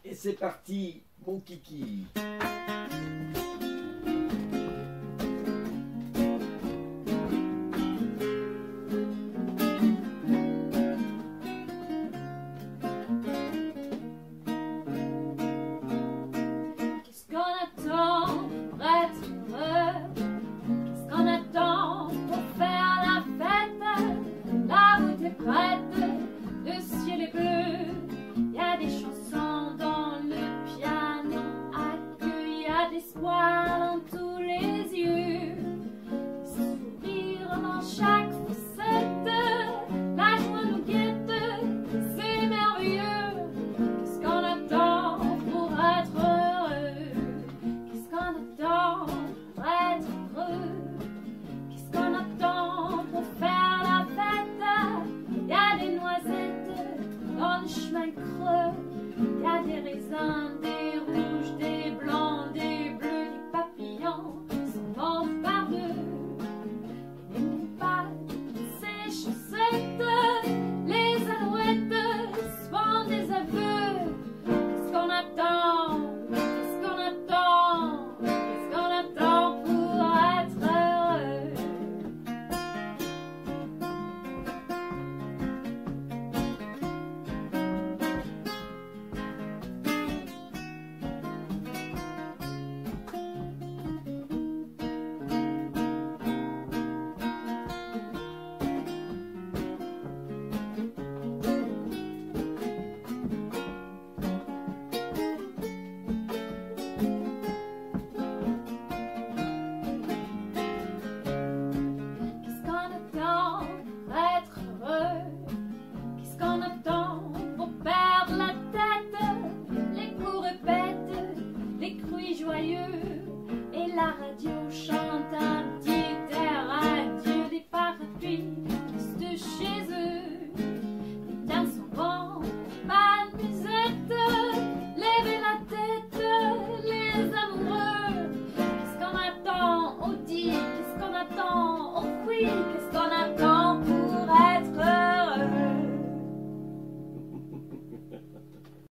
Et c'est parti, mon kiki. Qu'est-ce qu'on attend pour être heureux? Qu'est-ce qu'on attend pour faire la fête? La route est prête, le ciel est bleu. Il y a des chansons dans le piano accueilli, il y a de l'espoir dans tous les yeux, des sourires dans chaque facette, la joie nous guette, c'est merveilleux. Qu'est-ce qu'on attend pour être heureux? Qu'est-ce qu'on attend pour être heureux? Qu'est-ce qu'on attend pour faire la fête? Il y a des noisettes dans le chemin creux, il y a des raisins, des rouges, des blancs, des bleus, des papillons s'envolent par deux. Et les balles, ces chaussettes, les alouettes se font des aveux. Qu'est-ce qu'on attend? Qu'est-ce qu'on attend? Qu'est-ce qu'on attend pour être heureux? Qu'est-ce qu'on attend pour être heureux? Qu'est-ce qu'on attend pour perdre la tête? Les coups répètent, les cris joyeux, et la radio chante un petit air adieu. Des parapluies restent chez eux, les termes sont bons, pas de musette, levez la tête, les amoureux. Qu'est-ce qu'on attend? On dit, qu'est-ce qu'on attend? On crie, qu'est-ce qu'on attend?